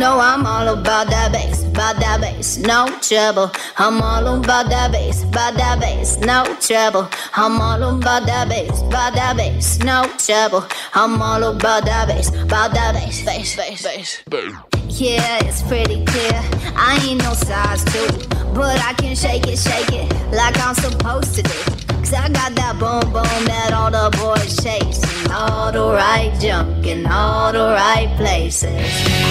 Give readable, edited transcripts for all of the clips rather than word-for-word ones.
know I'm all about that bass, no trouble. I'm all about that bass, no trouble. I'm all about that bass, no trouble. I'm all about that bass, bass. Yeah, it's pretty clear. I ain't no size 2, but I can shake it like I'm supposed to do. Cause I got that boom boom that all the boys chase, and all the right junk in all the right places.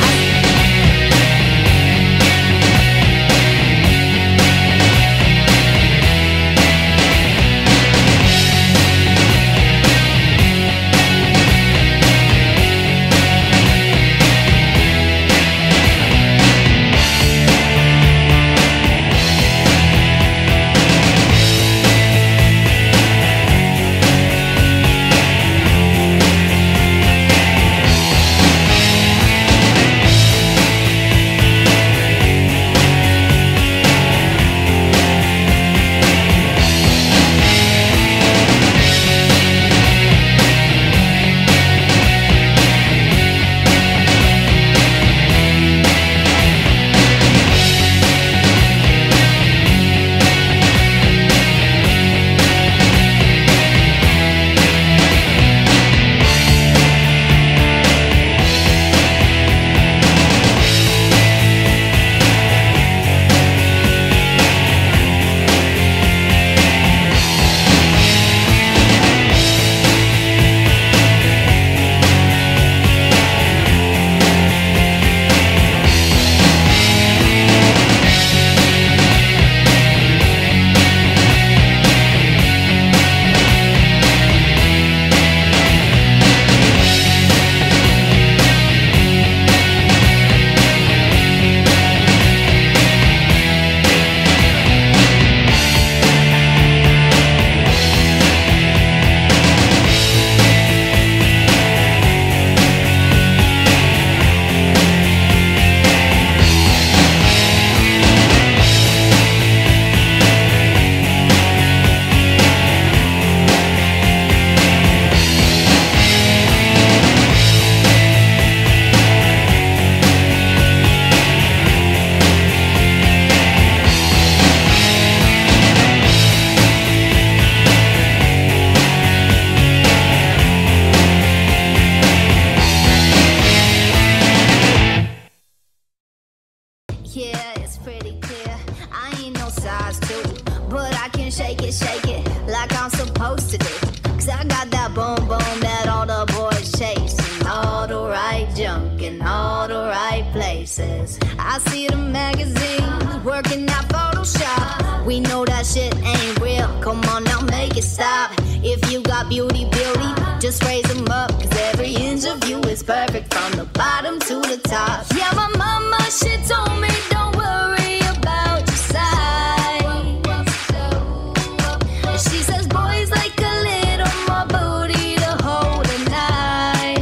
Yeah, it's pretty clear. I ain't no size 2, but I can shake it like I'm supposed to do. Cause I got that boom boom that all the boys chase, and all the right junk in all the right places. I see the magazines working out Photoshop. We know that shit ain't real. Come on now, make it stop. If you got beauty, just raise them up. Cause every inch of you is perfect from the bottom to the top. Yeah, my mama, she told me don't worry about your size. She says boys like a little more booty to hold at night.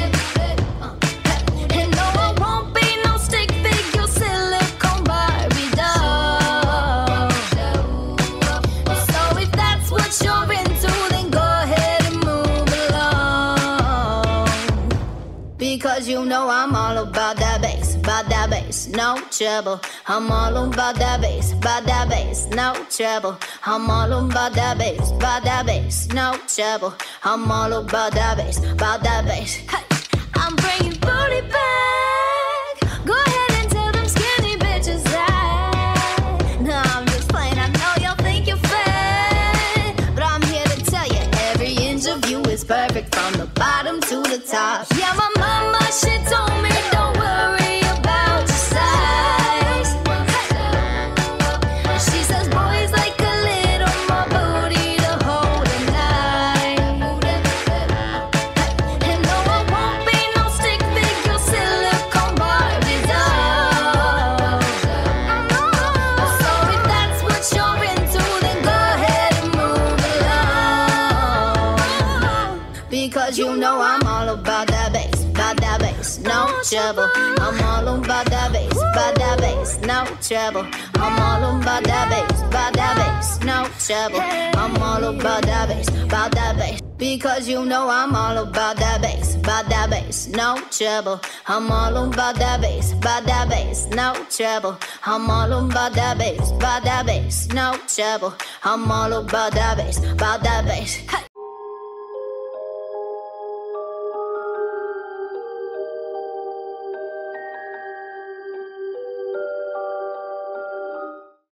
And no, I won't be no stick figure silicone Barbie doll. So if that's what you're into, then go ahead and move along. Because you know I'm all about that bass, no trouble. I'm all about that bass, no trouble. I'm all about that bass, no trouble. I'm all about that bass. Hey, I'm bringing booty back. Go ahead and tell them skinny bitches that. No, I'm just playing. I know y'all think you're fat, but I'm here to tell you every inch of you is perfect from the bottom to the top. Yeah, my mama, she told me don't worry about your size. She says boys like a little more booty to hold at night. And no, I won't be no stick figure silicone Barbie doll. So if that's what you're into, then go ahead and move along. Because you know I'm all about that bass, no trouble. I'm all about that bass, no trouble. I'm all about that bass, no trouble. I'm all about that bass. Because you know I'm all about that bass, no trouble. I'm all about that bass, no trouble. I'm all about that bass, no trouble. I'm all about that bass, hey.